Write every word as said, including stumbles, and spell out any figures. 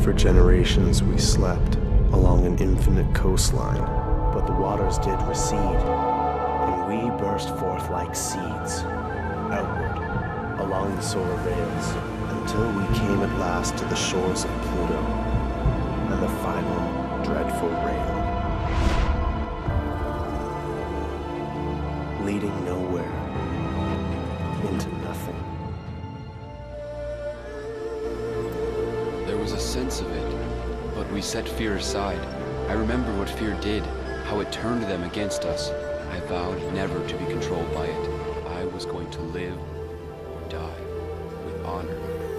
For generations we slept along an infinite coastline, but the waters did recede, and we burst forth like seeds, outward, along the solar rails, until we came at last to the shores of Pluto, and the final, dreadful rail, leading nowhere, into nothing. There was a sense of it, but we set fear aside. I remember what fear did, how it turned them against us. I vowed never to be controlled by it. I was going to live or die with honor.